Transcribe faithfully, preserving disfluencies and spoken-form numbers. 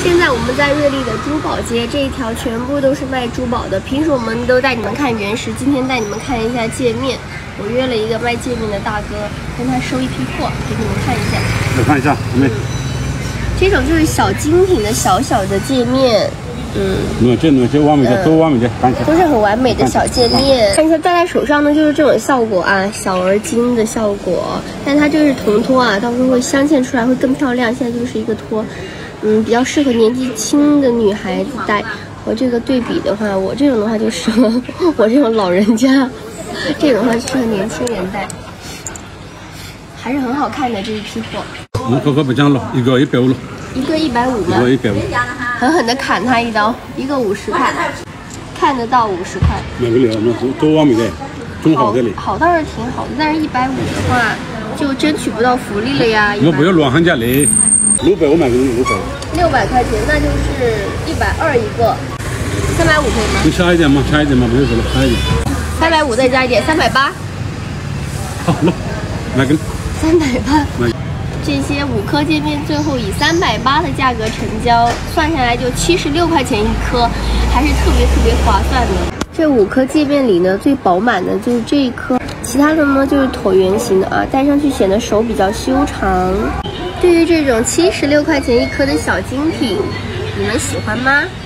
现在我们在瑞丽的珠宝街，这一条全部都是卖珠宝的。平时我们都带你们看原石，今天带你们看一下界面。我约了一个卖界面的大哥，跟他收一批货，给你们看一下。 来看一下，妹妹、嗯。 这种就是小精品的小小的界面，嗯， 暖些暖些完美的，都完美的，看一下。 都是很完美的小界面。看一下戴在手上呢，就是这种效果啊，小而精的效果。但它这个是铜托啊，到时候会镶嵌出来会更漂亮。现在就是一个托。嗯，比较适合年纪轻的女孩子戴。和这个对比的话，我这种的话就适合我这种老人家，这种的话适合年轻人戴，还是很好看的这一批货。 我哥哥不讲了，一个一百五了。 一个一百五吗？ 一个一百五。 狠狠的砍他一刀，一个五十块，看得到五十块。 哪个料？那多完美的，中好的嘞。 好倒是挺好的，但是一百五的话就争取不到福利了呀。 我不要乱喊价嘞。六百我买给你六百， 六百块钱那就是一百二一个，三百五可以吗？ 你差一点嘛，差一点嘛，不用说了，差一点。 三百五再加一点，三百八。 好了，买给你。 三百八。这些五颗界面最后以三百八的价格成交，算下来就七十六块钱一颗，还是特别特别划算的。这五颗界面里呢，最饱满的就是这一颗，其他的呢就是椭圆形的啊，戴上去显得手比较修长。对于这种七十六块钱一颗的小精品，你们喜欢吗？